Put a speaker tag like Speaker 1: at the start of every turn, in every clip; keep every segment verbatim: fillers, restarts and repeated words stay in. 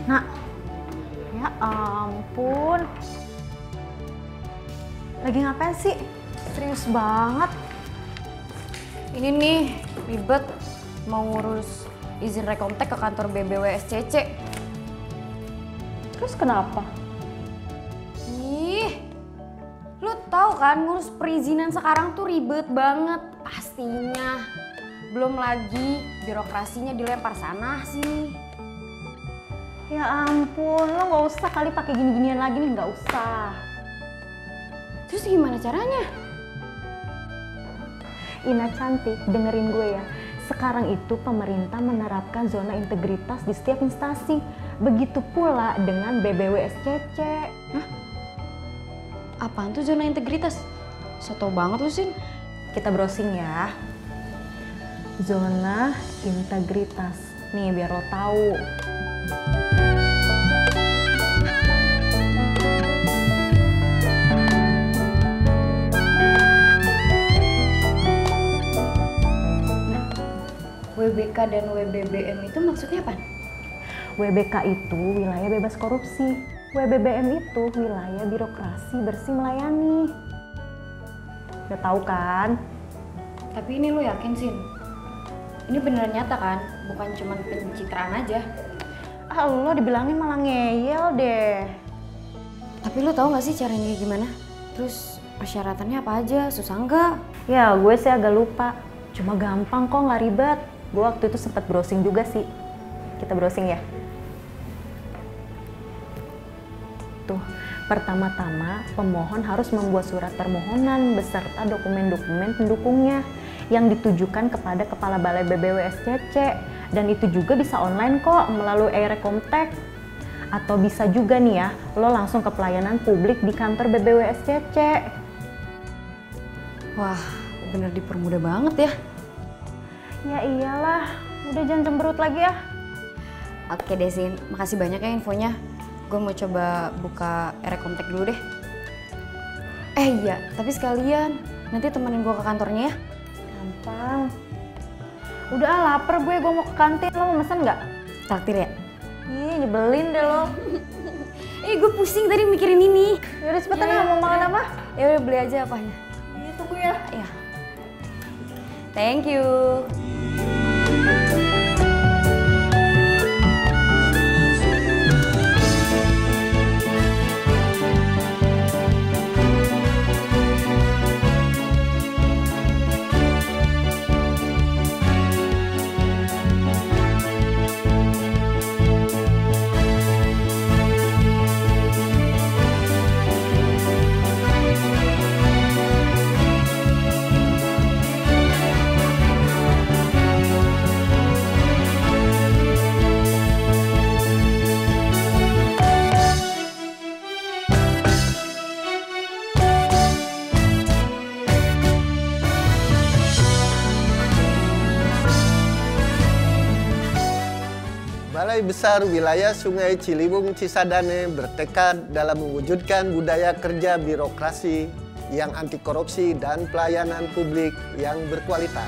Speaker 1: Nak, ya ampun. Lagi ngapain sih? Serius banget.
Speaker 2: Ini nih, ribet. Mau ngurus izin rekomtek ke kantor B B W S C C.
Speaker 1: Terus kenapa?
Speaker 2: Ih, lu tahu kan ngurus perizinan sekarang tuh ribet banget pastinya. Belum lagi birokrasinya dilempar sana sini.
Speaker 1: Ya ampun, lo nggak usah kali pakai gini-ginian lagi nih, nggak usah.
Speaker 2: Terus gimana caranya?
Speaker 1: Ina cantik, dengerin gue ya. Sekarang itu pemerintah menerapkan zona integritas di setiap instansi. Begitu pula dengan B B W S C C.
Speaker 2: Hah? Apaan tuh zona integritas? So tau banget lu, Sin.
Speaker 1: Kita browsing ya. Zona integritas. Nih biar lo tahu.
Speaker 2: W B K dan W B B M itu maksudnya apa?
Speaker 1: W B K itu wilayah bebas korupsi. W B B M itu wilayah birokrasi bersih melayani. Udah tahu kan?
Speaker 2: Tapi ini lu yakin, Sin? Ini beneran nyata kan? Bukan cuma pencitraan aja.
Speaker 1: Ah, lo dibilangin malah ngeyel deh.
Speaker 2: Tapi lu tahu nggak sih caranya kayak gimana? Terus persyaratannya apa aja? Susah nggak?
Speaker 1: Ya, gue sih agak lupa. Cuma gampang kok, nggak ribet. Gue waktu itu sempat browsing juga sih. Kita browsing ya. Tuh, pertama-tama pemohon harus membuat surat permohonan beserta dokumen-dokumen pendukungnya yang ditujukan kepada Kepala Balai B B W S C C. Dan itu juga bisa online kok melalui e-rekomtek. Atau bisa juga nih ya, lo langsung ke pelayanan publik di kantor B B W S C C.
Speaker 2: Wah, bener dipermudah banget ya.
Speaker 1: Ya iyalah, udah jangan cemberut lagi ya.
Speaker 2: Oke deh, Sin. Makasih banyak ya infonya. Gue mau coba buka e-rekomtek dulu deh. Eh iya, tapi sekalian nanti temenin gue ke kantornya ya.
Speaker 1: Gampang. Udah ah, lapar gue, gue mau ke kantin. Lo mau mesen nggak?
Speaker 2: Traktir ya?
Speaker 1: Ih, nyebelin deh lo.
Speaker 2: Eh, gue pusing tadi mikirin ini.
Speaker 1: Yaudah cepetan
Speaker 2: Ya,
Speaker 1: ya, mau makan
Speaker 2: ya.
Speaker 1: apa?
Speaker 2: Ya udah beli aja apanya.
Speaker 1: Iya, tunggu ya.
Speaker 2: Ya. Thank you.
Speaker 3: Balai Besar Wilayah Sungai Ciliwung Cisadane bertekad dalam mewujudkan budaya kerja birokrasi yang anti korupsi dan pelayanan publik yang berkualitas.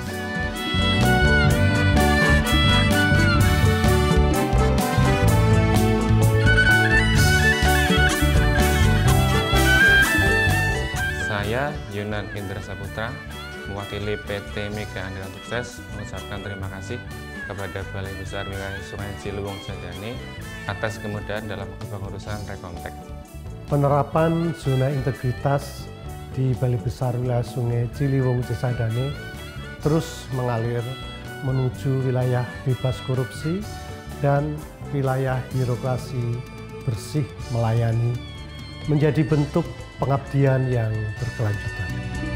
Speaker 4: Saya Yunan Indra Saputra, mewakili P T Mega Andalan Sukses, mengucapkan terima kasih kepada Balai Besar Wilayah Sungai Ciliwung Cisadane atas kemudahan dalam kepengurusan rekomtek.
Speaker 5: Penerapan zona integritas di Balai Besar Wilayah Sungai Ciliwung Cisadane terus mengalir menuju wilayah bebas korupsi dan wilayah birokrasi bersih melayani, menjadi bentuk pengabdian yang berkelanjutan.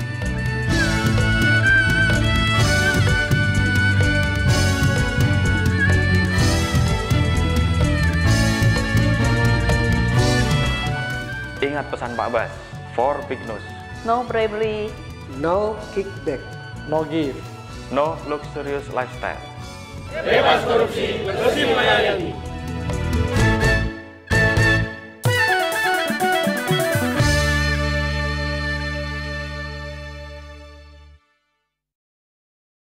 Speaker 6: Ingat pesan Pak Bas, for big news,
Speaker 1: No bravery.
Speaker 3: No kickback.
Speaker 6: no give, no luxurious lifestyle.
Speaker 7: Bebas korupsi, bersih melayani.